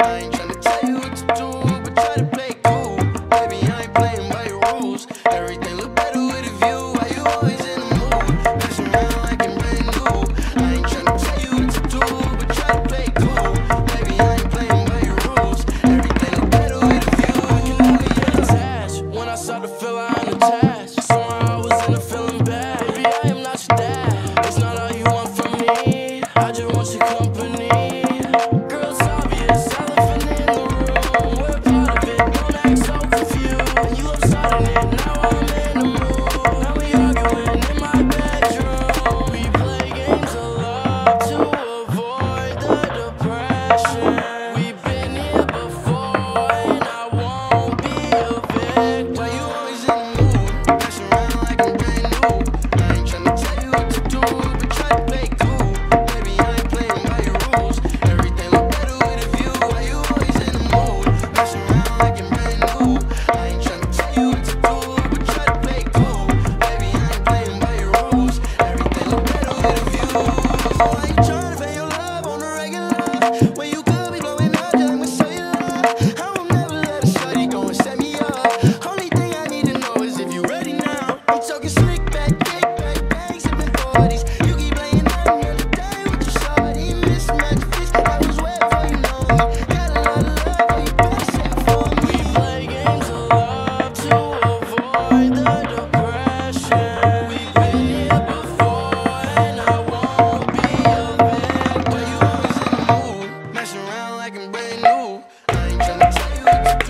I ain't tryna tell you what to do, but try to play cool. Baby, I ain't playing by your rules. Everything look better with a view. Why you always in the mood? Messing around like I'm brand new. I ain't tryna tell you what to do, but try to play cool. Baby, I ain't playing by your rules. Everything look better with a view. I can never get attached. When I start to feel I'm unattached, somehow I was in a feeling bad. Baby, I am not your dad. It's not all you want from me. I just want your company. Girl, it's obvious, elephant in the room. We're part of it, don't act so confused. And you love starting it, now I'm in the mood. Now we arguing in my bedroom. We play games of love to avoid the depression. We've been here before, and I won't be a victim. Why you always in the mood? Messing around like I'm brand new. I ain't tryna tell you what to do, but try to play cool. Baby, I ain't playing by your rules. Everything look better with a view. Why you always in the mood? Messing around like I'm brand new. I ain't tryna tell you what to do, but try to play cool. Baby, I ain't playing by your rules. Everything look better with a view. I ain't tryna pay your love on the regular. When you could be blowing up just like my cellular. I will never let a shawty go and set me up. Only thing I need to know is if you ready now. I'm talking slick back, kick back, bang, sipping 40s. You keep playing that the day with your shawty. Mismatch fist, I was wet for you know me. Got a lot of love, but you better save it for me. We play games of love to avoid the depression. We've been here before, and I won't be a victim. Why you always in the mood? Messing around like I'm brand new. I ain't tryna tell you what to